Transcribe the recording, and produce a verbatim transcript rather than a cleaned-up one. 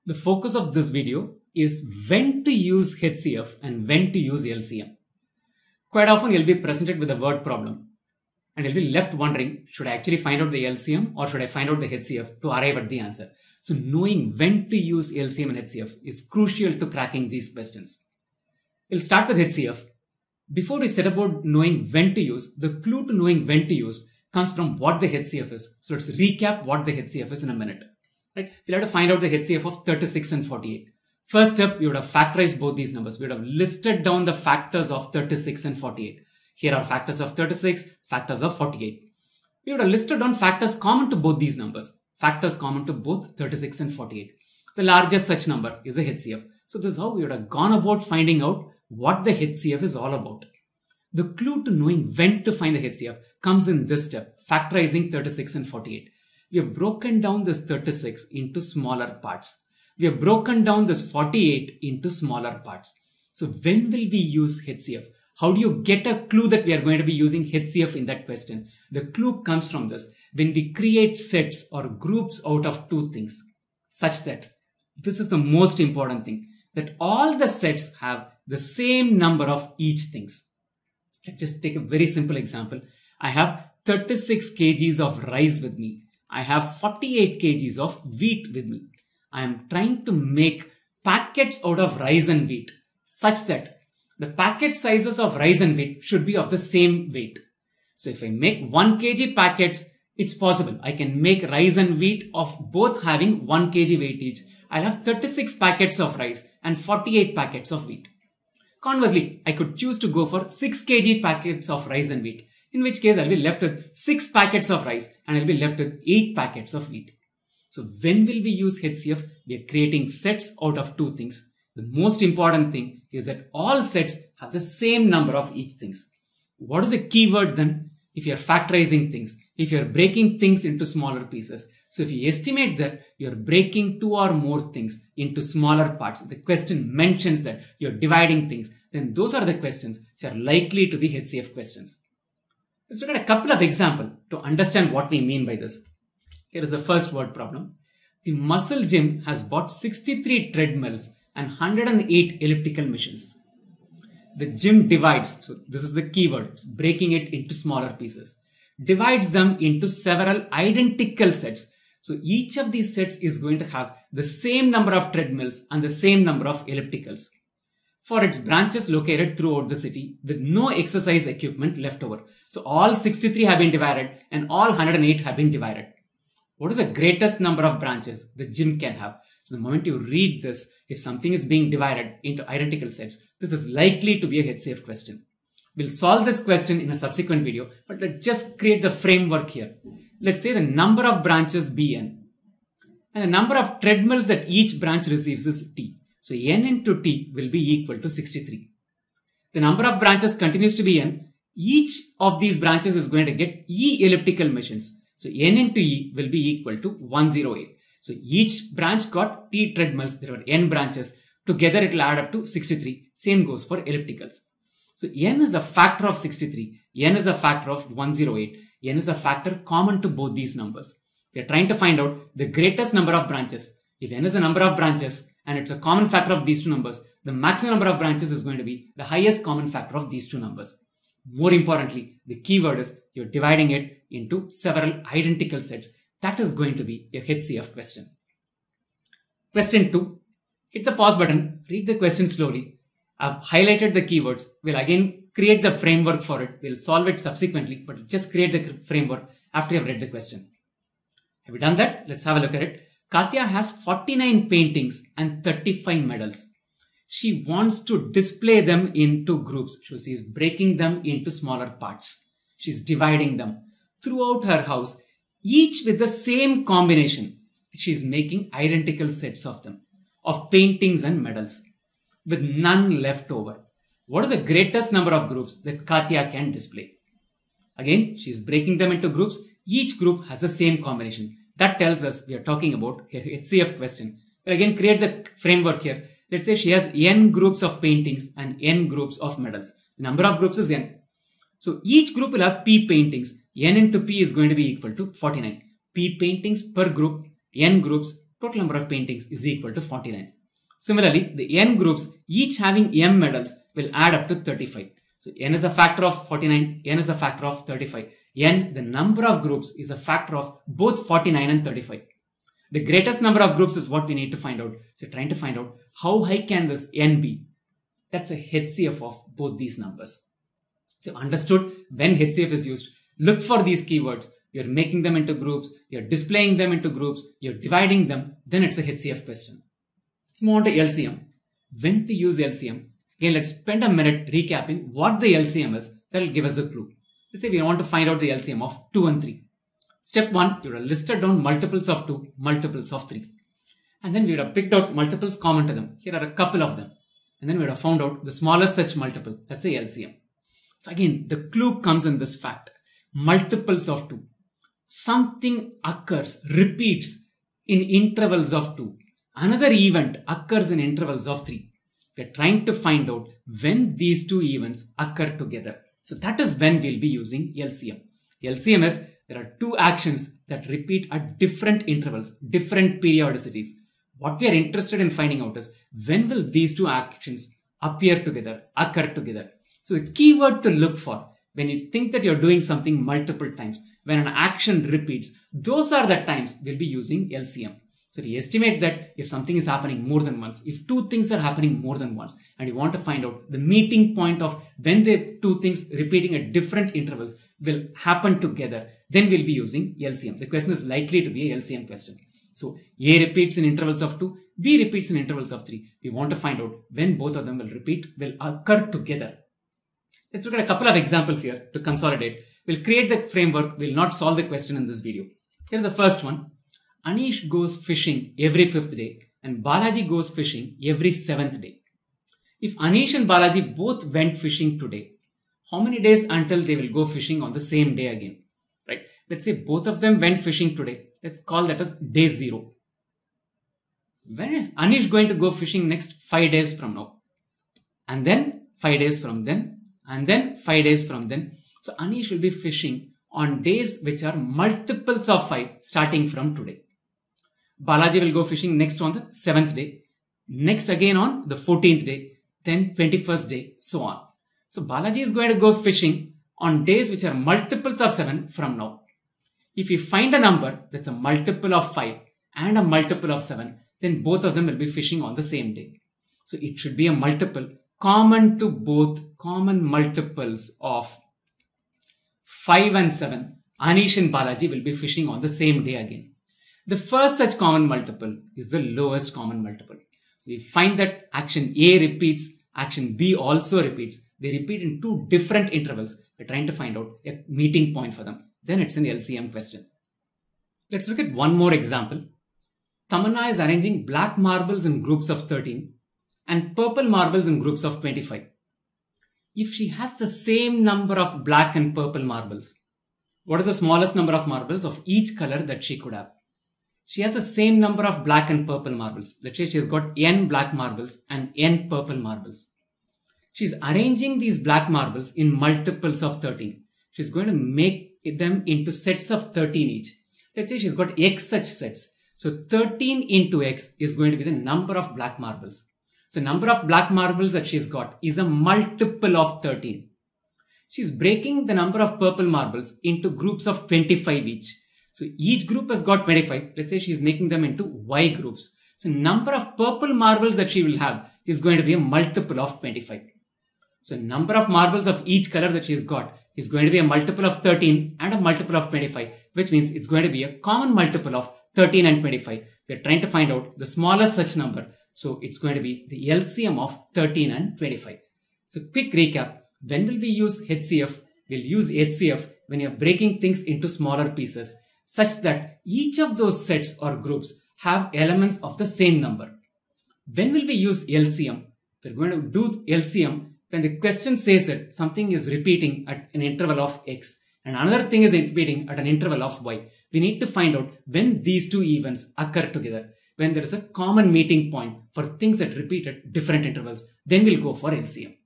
The focus of this video is when to use H C F and when to use L C M. Quite often you'll be presented with a word problem and you'll be left wondering, should I actually find out the L C M or should I find out the H C F to arrive at the answer? So knowing when to use L C M and H C F is crucial to cracking these questions. We'll start with H C F. Before we set about knowing when to use, the clue to knowing when to use comes from what the H C F is. So let's recap what the H C F is in a minute. Right? We'll have to find out the H C F of thirty-six and forty-eight. First step, we would have factorized both these numbers. We would have listed down the factors of thirty-six and forty-eight. Here are factors of thirty-six, factors of forty-eight. We would have listed down factors common to both these numbers. Factors common to both thirty-six and forty-eight. The largest such number is the H C F. So this is how we would have gone about finding out what the H C F is all about. The clue to knowing when to find the H C F comes in this step, factorizing thirty-six and forty-eight. We have broken down this thirty-six into smaller parts. We have broken down this forty-eight into smaller parts. So when will we use H C F? How do you get a clue that we are going to be using H C F in that question? The clue comes from this. When we create sets or groups out of two things, such that, this is the most important thing, that all the sets have the same number of each things. Let's just take a very simple example. I have thirty-six kilograms of rice with me. I have forty-eight kilograms of wheat with me. I am trying to make packets out of rice and wheat such that the packet sizes of rice and wheat should be of the same weight. So if I make one kilogram packets, it's possible. I can make rice and wheat of both having one kilogram weight each. I'll have thirty-six packets of rice and forty-eight packets of wheat. Conversely, I could choose to go for six kilogram packets of rice and wheat, in which case I'll be left with six packets of rice and I'll be left with eight packets of wheat. So when will we use H C F? We are creating sets out of two things. The most important thing is that all sets have the same number of each things. What is the keyword then? If you are factorizing things, if you are breaking things into smaller pieces. So if you estimate that you are breaking two or more things into smaller parts, the question mentions that you are dividing things, then those are the questions which are likely to be H C F questions. Let's look at a couple of examples to understand what we mean by this. Here is the first word problem. The muscle gym has bought sixty-three treadmills and one hundred eight elliptical machines. The gym divides, so this is the keyword, it's breaking it into smaller pieces, divides them into several identical sets. So each of these sets is going to have the same number of treadmills and the same number of ellipticals for its branches located throughout the city with no exercise equipment left over. So all sixty-three have been divided and all one hundred eight have been divided. What is the greatest number of branches the gym can have? So the moment you read this, if something is being divided into identical sets, this is likely to be a H C F question. We'll solve this question in a subsequent video, but let's just create the framework here. Let's say the number of branches be n and the number of treadmills that each branch receives is t. So n into t will be equal to sixty-three. The number of branches continues to be n. Each of these branches is going to get e elliptical machines. So n into e will be equal to one hundred eight. So each branch got t treadmills. There were n branches. Together it will add up to sixty-three. Same goes for ellipticals. So n is a factor of sixty-three. N is a factor of one hundred eight. N is a factor common to both these numbers. We are trying to find out the greatest number of branches. If n is the number of branches and it's a common factor of these two numbers, the maximum number of branches is going to be the highest common factor of these two numbers. More importantly, the keyword is you're dividing it into several identical sets. That is going to be a H C F question. Question two. Hit the pause button, read the question slowly. I've highlighted the keywords. We'll again create the framework for it. We'll solve it subsequently, but just create the framework after you've read the question. Have you done that? Let's have a look at it. Katya has forty-nine paintings and thirty-five medals. She wants to display them into groups. So she's breaking them into smaller parts. She's dividing them throughout her house, each with the same combination. She's making identical sets of them, of paintings and medals, with none left over. What is the greatest number of groups that Katya can display? Again, she's breaking them into groups. Each group has the same combination. That tells us we are talking about a H C F question. But again, create the framework here. Let's say she has n groups of paintings and n groups of medals. The number of groups is n. So each group will have p paintings. N into p is going to be equal to forty-nine. P paintings per group, n groups, total number of paintings is equal to forty-nine. Similarly, the n groups, each having m medals, will add up to thirty-five. So n is a factor of forty-nine, n is a factor of thirty-five. N, the number of groups, is a factor of both forty-nine and thirty-five. The greatest number of groups is what we need to find out. So trying to find out how high can this n be. That's a H C F of both these numbers. So understood when H C F is used. Look for these keywords. You're making them into groups. You're displaying them into groups. You're dividing them. Then it's a H C F question. Let's move on to L C M. When to use L C M? Again, let's spend a minute recapping what the L C M is. That will give us a clue. Let's say we want to find out the L C M of two and three. Step one, you would have listed down multiples of two, multiples of three. And then we would have picked out multiples common to them. Here are a couple of them. And then we would have found out the smallest such multiple. That's a L C M. So again, the clue comes in this fact. Multiples of two. Something occurs, repeats in intervals of two. Another event occurs in intervals of three. We are trying to find out when these two events occur together. So that is when we'll be using L C M. L C M is there are two actions that repeat at different intervals, different periodicities. What we are interested in finding out is when will these two actions appear together, occur together. So the keyword to look for when you think that you're doing something multiple times, when an action repeats, those are the times we'll be using L C M. So we estimate that if something is happening more than once, if two things are happening more than once, and you want to find out the meeting point of when the two things repeating at different intervals will happen together, then we'll be using L C M. The question is likely to be a L C M question. So A repeats in intervals of two, B repeats in intervals of three. We want to find out when both of them will repeat, will occur together. Let's look at a couple of examples here to consolidate. We'll create the framework. We'll not solve the question in this video. Here's the first one. Anish goes fishing every fifth day and Balaji goes fishing every seventh day. If Anish and Balaji both went fishing today, how many days until they will go fishing on the same day again? Right? Let's say both of them went fishing today. Let's call that as day zero. When is Anish going to go fishing next? Five days from now. And then five days from then. And then five days from then. So Anish will be fishing on days which are multiples of five starting from today. Balaji will go fishing next on the seventh day. Next again on the fourteenth day. Then twenty-first day. So on. So Balaji is going to go fishing on days which are multiples of seven from now. If you find a number that's a multiple of five and a multiple of seven, then both of them will be fishing on the same day. So it should be a multiple common to both, common multiples of five and seven. Anish and Balaji will be fishing on the same day again. The first such common multiple is the lowest common multiple. So you find that action A repeats, action B also repeats. They repeat in two different intervals. We're trying to find out a meeting point for them. Then it's an L C M question. Let's look at one more example. Tamanna is arranging black marbles in groups of thirteen and purple marbles in groups of twenty-five. If she has the same number of black and purple marbles, what is the smallest number of marbles of each color that she could have? She has the same number of black and purple marbles. Let's say she has got n black marbles and n purple marbles. She's arranging these black marbles in multiples of thirteen. She's going to make them into sets of thirteen each. Let's say she's got x such sets. So thirteen into x is going to be the number of black marbles. So number of black marbles that she's got is a multiple of thirteen. She's breaking the number of purple marbles into groups of twenty-five each. So each group has got twenty-five. Let's say she's making them into y groups. So number of purple marbles that she will have is going to be a multiple of twenty-five. So number of marbles of each color that she's got is going to be a multiple of thirteen and a multiple of twenty-five, which means it's going to be a common multiple of thirteen and twenty-five. We're trying to find out the smallest such number. So it's going to be the L C M of thirteen and twenty-five. So quick recap. When will we use H C F? We'll use H C F when you're breaking things into smaller pieces such that each of those sets or groups have elements of the same number. When will we use L C M? We're going to do L C M when the question says that something is repeating at an interval of x and another thing is repeating at an interval of y. We need to find out when these two events occur together, when there is a common meeting point for things that repeat at different intervals. Then we'll go for L C M.